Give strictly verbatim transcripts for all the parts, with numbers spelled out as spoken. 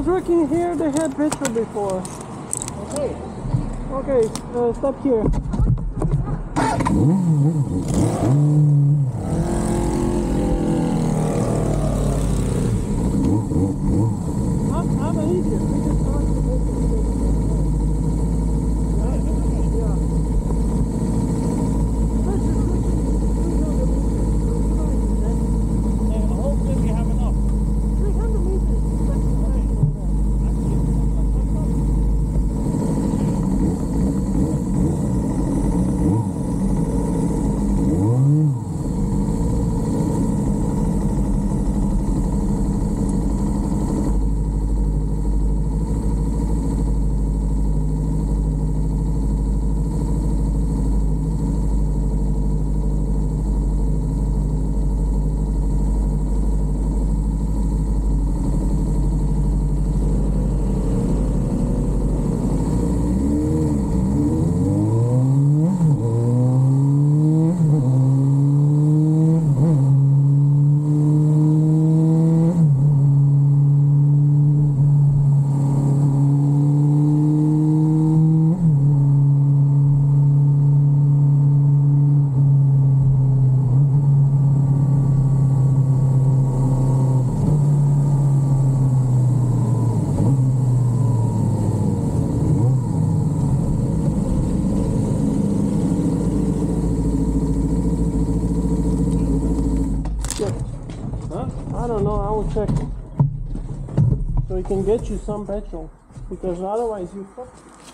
was working here, they had petrol before. Okay. Okay, uh, stop here. I'm, I'm an idiot. We just started the petrol station. Yeah, yeah. Pressure switching is three hundred meters. And hopefully we have enough. three hundred meters. I don't know, I will check. So we can get you some petrol. Because otherwise you fuck.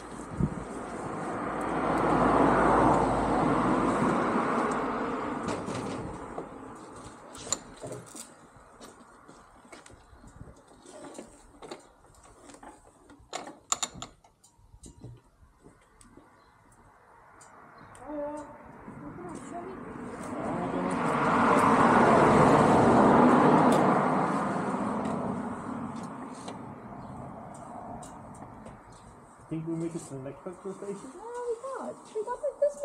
Think we make it to the next petrol station? No, we got. We got like this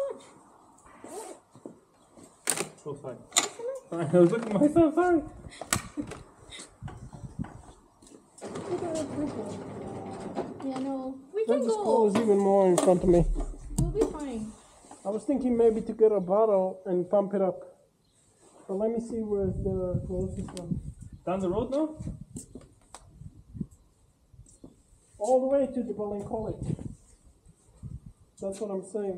much. So sorry. Sorry, I was looking at myself, sorry. Yeah, no. We That can just go. close even more in front of me. We'll be fine. I was thinking maybe to get a bottle and pump it up. But let me see where's the closest one. Down the road now? All the way to the Berlin College. That's what I'm saying.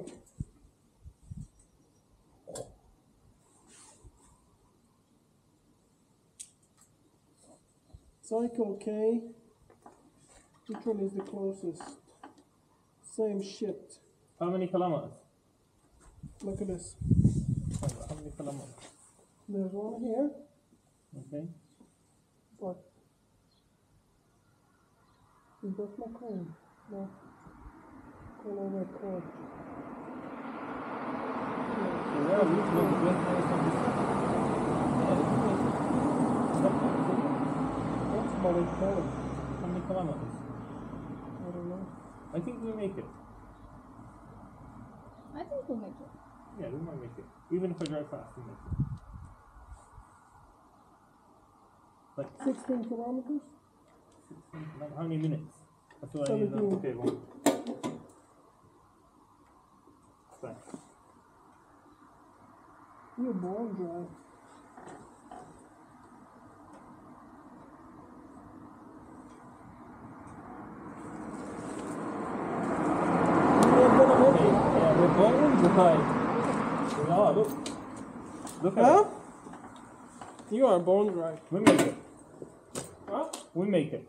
Cycle K. Which one is the closest? Same shit. How many kilometers? Look at this. How many kilometers? There's one here. Okay. What? Is that my coin? No. Coin over Cork. So where are we? Look, look, look, That's Berlin College. how many kilometers? I don't know. I think we make it. I think we'll make it. Yeah, we might make it. Even if I drive fast, we make it. Like sixteen kilometers? Like how many minutes? That's what I need to know. seventeen. Okay, one. Thanks. You're born dry. You're gonna make it. Yeah, we're born dry. We are, look. Look at Huh? it. You are born dry. We make it. Huh? We make it.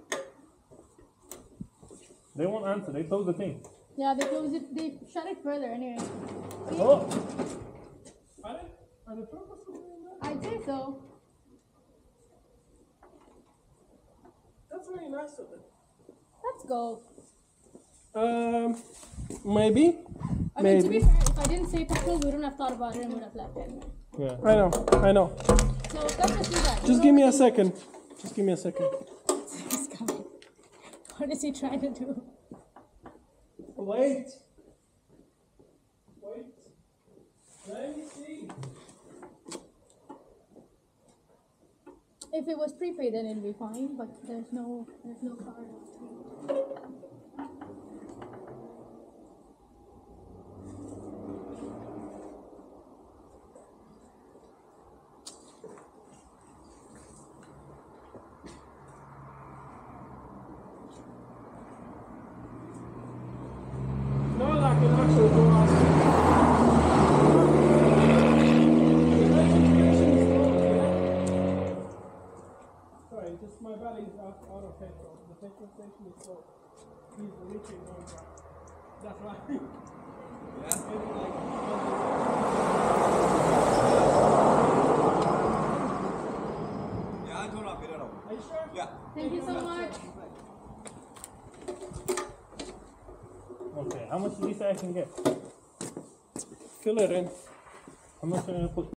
They won't answer. They close the thing. Yeah, they close it. They shut it further anyway. See? Oh! Are they? Are they purposely doing that? I'd say so. That's very nice of them. Let's go. Um, maybe. I mean, to Maybe. be fair, if I didn't say petrol, we wouldn't have thought about it and would have left anyway. Yeah. I know, I know. So let's just do that. Just give me a second. Just give me a second. He's coming. What is he trying to do? Wait. Wait. Let me see. If it was prepaid, then it'd be fine. But there's no, there's no card. Not like an actual glass. Sorry, just my battery's out, out of petrol. The petrol station is slow. He's reaching on track. That's right. Yeah? Yeah, I don't know. Get it out. Are you sure? Yeah. Thank you so much. Okay, how much did you say I can get? Fill it in. How much am I gonna put?